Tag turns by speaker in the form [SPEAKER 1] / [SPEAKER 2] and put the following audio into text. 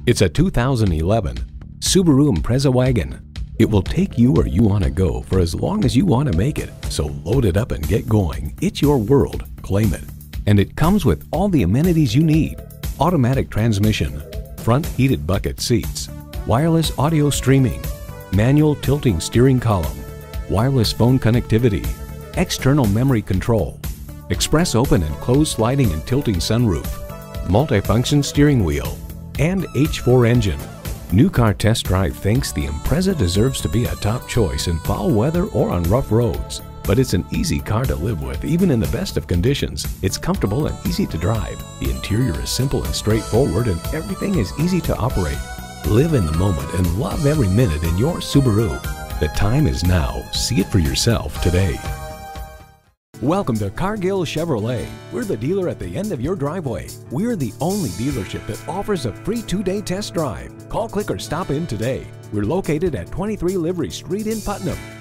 [SPEAKER 1] It's a 2011 Subaru Impreza wagon. It will take you where you want to go for as long as you want to make it. So load it up and get going. It's your world. Claim it. And it comes with all the amenities you need. Automatic transmission, front heated bucket seats, wireless audio streaming, manual tilting steering column, wireless phone connectivity, external memory control, express open and closed sliding and tilting sunroof, multifunction steering wheel, and H4 engine. New Car Test Drive thinks the Impreza deserves to be a top choice in foul weather or on rough roads. But it's an easy car to live with, even in the best of conditions. It's comfortable and easy to drive. The interior is simple and straightforward, and everything is easy to operate. Live in the moment and love every minute in your Subaru. The time is now. See it for yourself today. Welcome to Cargill Chevrolet. We're the dealer at the end of your driveway. We're the only dealership that offers a free 2-day test drive. Call, click, or stop in today. We're located at 23 Livery Street in Putnam.